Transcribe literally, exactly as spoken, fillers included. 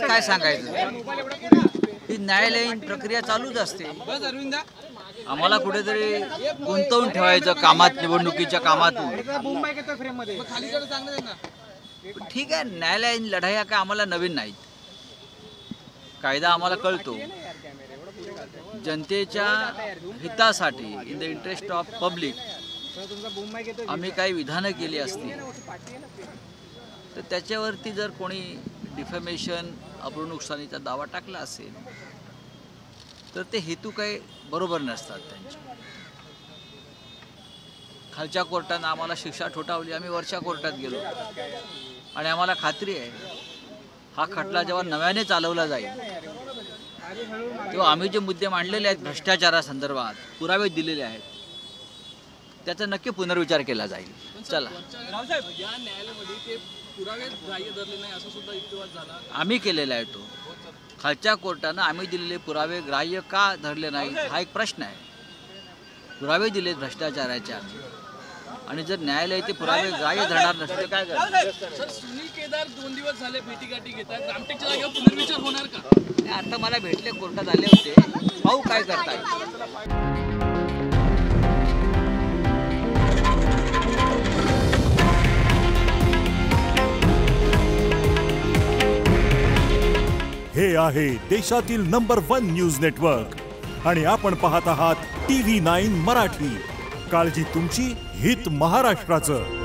काय सांगायचं, ही न्यायालयीन प्रक्रिया चालूच असते. आम्हाला कुठेतरी गुंतवून ठेवायचं कामात, निवडणुकीच्या कामातून. ठीक आहे, न्यायालयीन लढाया काय आम्हाला नवीन नाहीत. कायदा आम्हाला कळतो. जनतेच्या हितासाठी, in the interest of public, आम्ही काही विधानं केली असतील तर त्याच्यावरती जर कोणी डिफॅमेशन, अब्रू नुकसानीचा दावा टाकला असेल तर ते हेतू काही बरोबर नसतात त्यांचे. खालच्या कोर्टानं आम्हाला शिक्षा ठोठावली, आम्ही वरच्या कोर्टात गेलो आणि आम्हाला खात्री आहे हा खटला जेव्हा नव्याने चालवला जाईल तेव्हा आम्ही जे मुद्दे मांडलेले आहेत भ्रष्टाचारासंदर्भात, पुरावे दिलेले आहेत, त्याचा नक्की पुनर्विचार केला जाईल. चला, आम्ही केलेला आहे तो. खालच्या कोर्टानं आम्ही दिलेले पुरावे ग्राह्य का धरले नाही हा एक प्रश्न आहे. पुरावे दिलेत भ्रष्टाचाराचे आम्ही, आणि जर न्यायालय ते पुरावे ग्राह्य धरणार नसते काय करणार. सुनील केदार दोन दिवस झाले भेटीगाठी घेतात, रामटेकच्या जागेवर पुनर्विचार होणार का? आता मला भेटले, कोर्टात आले होते, पाहू काय करताय. हे आहे देशातील नंबर वन न्यूज नेटवर्क आणि आपण पाहत आहात टी व्ही नाईन मराठी. काळजी तुमची, हित महाराष्ट्राचं.